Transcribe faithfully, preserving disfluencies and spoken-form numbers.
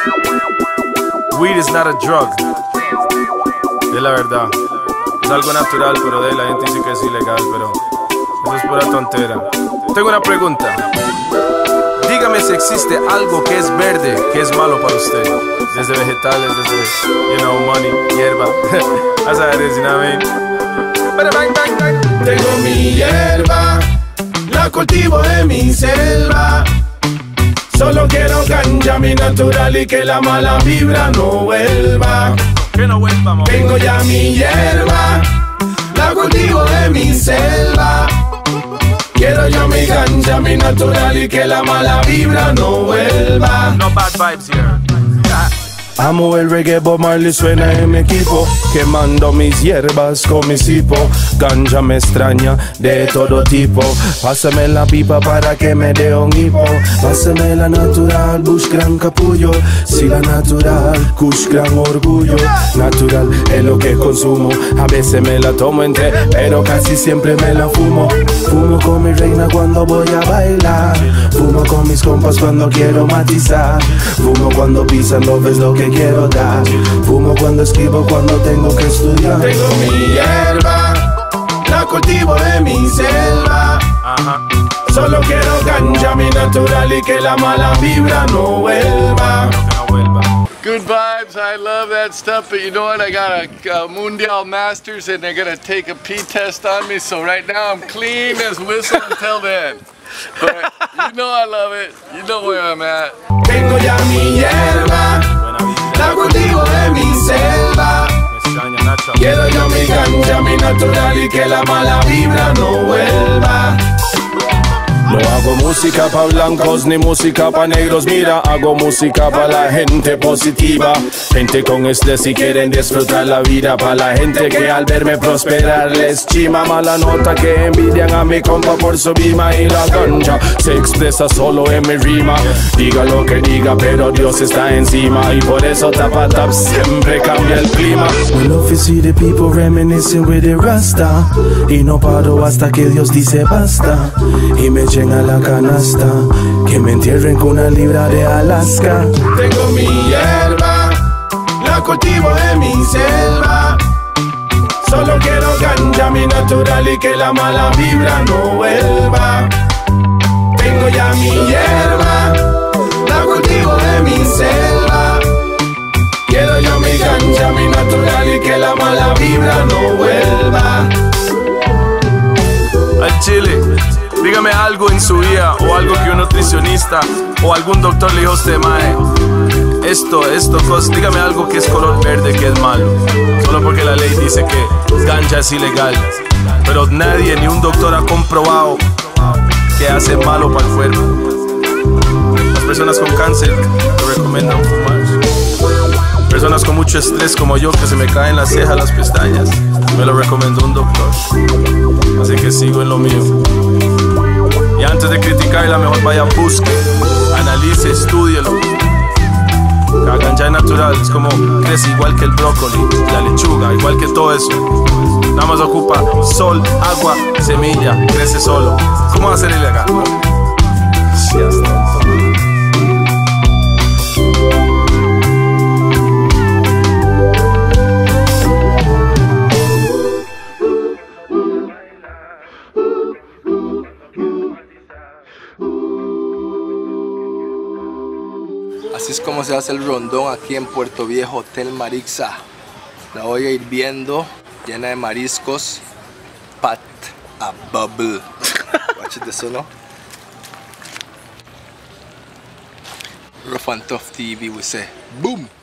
Weed is not a drug. Es la verdad. Es algo natural, pero de ahí la gente dice que es ilegal, pero eso es pura tontera. Tengo una pregunta. Dígame si existe algo que es verde, que es malo para usted. Desde vegetales, desde, you know, money, hierba. That's how it is, you know what I mean? Tengo mi hierba, la cultivo en mi selva. Solo quiero ganja, mi natural, y que la mala vibra no vuelva. Que no vuelva, amor. Tengo ya mi hierba, la cultivo en mi selva. Quiero yo mi ganja, mi natural, y que la mala vibra no vuelva. No bad vibes here. Amo el reggae, Bob Marley suena en mi equipo. Quemando mis hierbas con mi cipo. Ganja me extraña de todo tipo. Pásame la pipa para que me dé un hipo. Pásame la natural, Bush gran capullo. Si la natural, Kush gran orgullo. Natural es lo que consumo. A veces me la tomo entera, pero casi siempre me la fumo. Fumo con mi reina cuando voy a bailar. Fumo con mis compas cuando quiero matizar. Fumo cuando pisan, no ves lo que quiero dar. Fumo cuando escribo, cuando tengo que estudiar. Tengo mi hierba, la cultivo en mi selva. Ajá. Solo quiero ganja, mi natural, y que la mala vibra no vuelva. Que no vuelva. Good vibes, I love that stuff, but you know what, I got a, a Mundial Masters and they're gonna take a pee test on me, so right now I'm clean as whistle until then. But you know I love it, you know where I'm at. Tengo ya mi hierba, la cultivo en mi selva. Quiero yo mi ganja, mi natural, y que la mala vibra no vuelva. No hago música pa' blancos ni música pa' negros, mira, hago música pa' la gente positiva. Gente con estrés y quieren disfrutar la vida, pa' la gente que al verme prosperar les chima. Mala nota que envidian a mi compa por su bima, y la ganja se expresa solo en mi rima. Diga lo que diga, pero Dios está encima, y por eso tapa tap siempre cambia el clima. We love to see the people reminiscing with the rasta, y no paro hasta que Dios dice basta. Y me a la canasta, que me entierren con una libra de Alaska. Tengo mi hierba, la cultivo en mi selva. Solo quiero ganja, mi natural, y que la mala vibra no vuelva. Tengo ya mi hierba, la cultivo en mi selva. Quiero yo mi ganja, mi natural, y que la mala vibra no vuelva. Al chile. Dígame algo en su vida, o algo que un nutricionista o algún doctor le dijo a usted, mae, esto, esto, cos, dígame algo que es color verde, que es malo. Solo porque la ley dice que ganja es ilegal. Pero nadie, ni un doctor ha comprobado que hace malo para el cuerpo. Las personas con cáncer lo recomiendan fumar. Personas con mucho estrés como yo, que se me caen las cejas, las pestañas, me lo recomendó un doctor. Así que sigo en lo mío. Y antes de criticarla, mejor vaya, busque, analice, estúdielo. La ganja es natural, es como crece igual que el brócoli, la lechuga, igual que todo eso. Nada más ocupa sol, agua, semilla, crece solo. ¿Cómo va a ser ilegal? Sí, hasta Así es como se hace el rondón aquí en Puerto Viejo, Hotel Marixa. La olla hirviendo, llena de mariscos. Pat a bubble. Watch this, ¿no? Rough and Tough T V, we say. Boom!